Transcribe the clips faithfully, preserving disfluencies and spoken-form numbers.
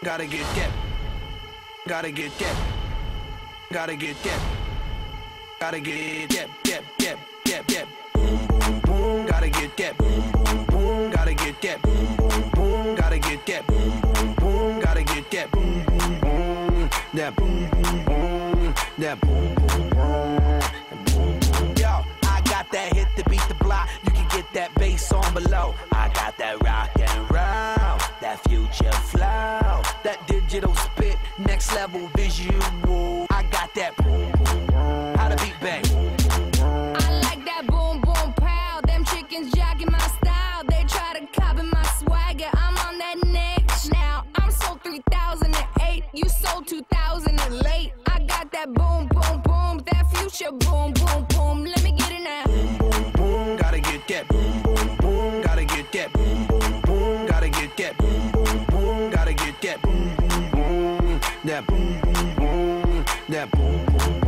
Gotta get that. Gotta get that. Gotta get that. Gotta get that. That. That. That. That. Boom boom boom. Gotta get that. Boom boom boom. Gotta get that. Boom boom boom. Gotta get that. Boom boom boom. Gotta get that. Boom boom boom. That boom boom boom. That boom boom boom. Yo, I got that hit to beat the block. You can get that bass on below. I got that rock and roll, that future flow, that digital spit, next level visual. I got that boom boom boom. How the beat bang? I like that boom boom pow. Them chickens jacking my style. They try to copy my swagger. I'm on that next now. I'm sold three thousand eight. You sold two thousand late. I got that boom boom boom. That future boom boom boom. Let me get it now. Boom boom boom. Gotta get that. Boom boom boom. Gotta get that. Boom boom boom. Gotta get that. Boom boom boom. Gotta get that. Boom boom boom. That boom boom boom. That boom boom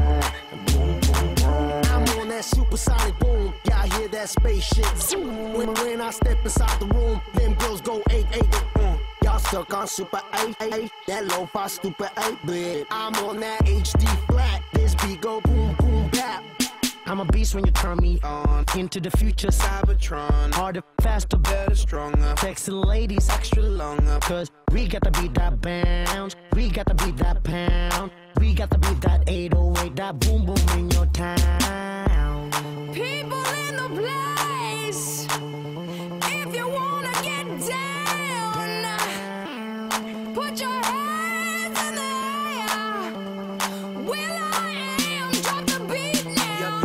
boom. I'm on that supersonic boom. Y'all hear that spaceship zoom. When, when I step inside the room, them girls go eight eight. Mm. Y'all stuck on super eight eight. That lo-fi stupid eight bit. I'm on that H D flat. This beat go boom boom bap. I'm a beast when you turn me on. Into the future, Cybertron. Harder, faster, better, stronger. Sexy ladies, extra longer. Cause we got to beat that bounce. We got to beat that pound. We got to beat that eight oh eight. That boom boom in your town. People in the place. If you wanna get down, put your hands in the air. Will I am, drop the beat now.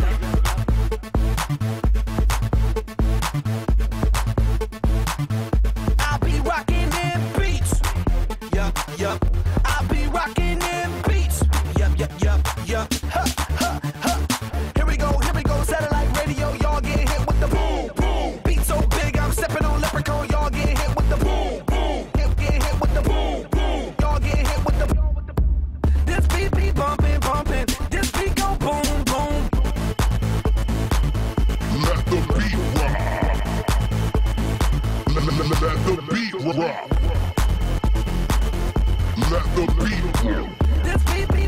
I'll be rocking them beats. Yup, yup. I'll be rocking them beats. Yup, yup, yup, yup. Huh, huh, huh. Here we go, here we go. Satellite radio, y'all get hit with the boom, boom. Beat so big, I'm stepping on leprechaun. Y'all get hit with the boom, boom. Get, get hit with the boom, boom. Y'all get hit with the. This beat be bumping, bumping. This beat go boom, boom. Let the beat rock. Let, let, let, let the beat rock. Let the beat rock. This beat be